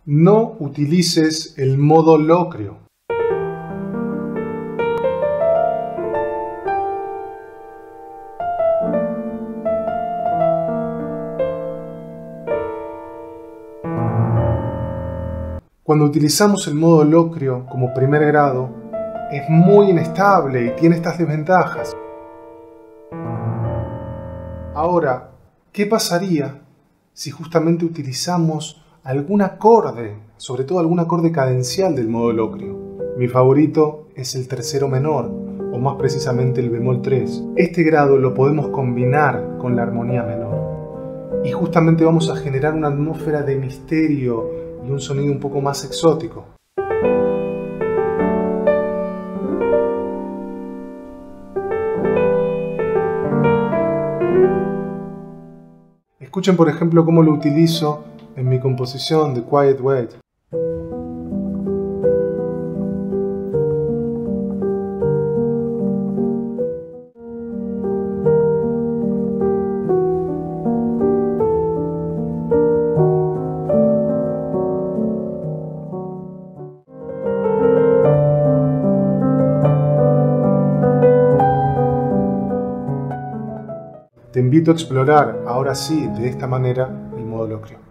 No utilices el modo locrio. Cuando utilizamos el modo locrio como primer grado, es muy inestable y tiene estas desventajas. Ahora, ¿qué pasaría si justamente utilizamos algún acorde, sobre todo algún acorde cadencial del modo locrio? Mi favorito es el tercero menor, o más precisamente el bemol 3. Este grado lo podemos combinar con la armonía menor. Y justamente vamos a generar una atmósfera de misterio y un sonido un poco más exótico. Escuchen por ejemplo cómo lo utilizo en mi composición The Quiet Wait. Te invito a explorar, ahora sí, de esta manera, el modo locrio.